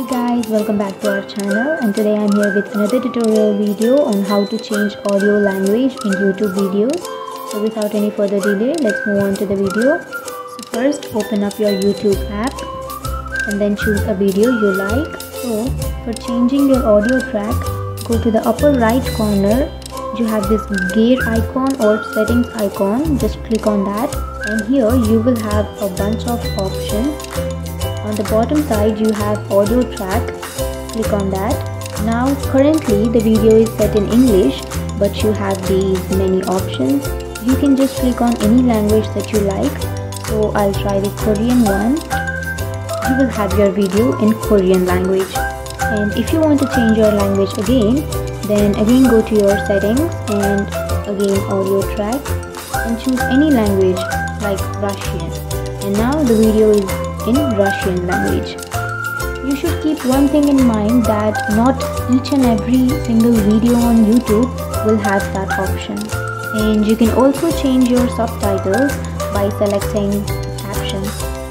Hey guys, welcome back to our channel, and today I'm here with another tutorial video on how to change audio language in YouTube videos. So without any further delay, let's move on to the video. So first open up your YouTube app and then choose a video you like. So for changing your audio track, go to the upper right corner. You have this gear icon or settings icon. Just click on that, and here you will have a bunch of options. On the bottom side you have audio track. Click on that. Now currently the video is set in English, but you have these many options. You can just click on any language that you like. So I'll try the Korean one. You will have your video in Korean language. And if you want to change your language again, then again go to your settings and again audio track and choose any language like Russian. And now the video is in Russian language. You should keep one thing in mind, that not each and every single video on YouTube will have that option. And you can also change your subtitles by selecting captions.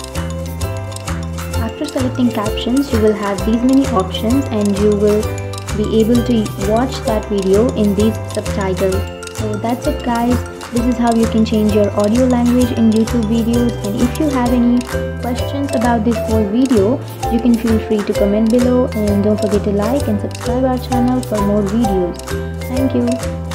After selecting captions, you will have these many options and you will be able to watch that video in these subtitles. So that's it guys. This is how you can change your audio language in YouTube videos, and if you have any questions about this whole video, you can feel free to comment below, and don't forget to like and subscribe our channel for more videos. Thank you.